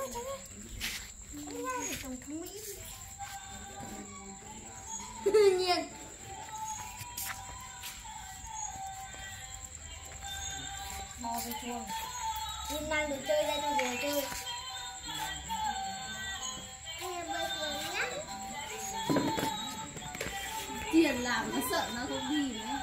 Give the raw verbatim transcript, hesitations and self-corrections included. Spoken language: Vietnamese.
Tổng thống Mỹ. Nhiên. Bò về chuồng. Nhiên đang được chơi ra cho vừa chơi. Tiền làm nó sợ nó không đi nữa.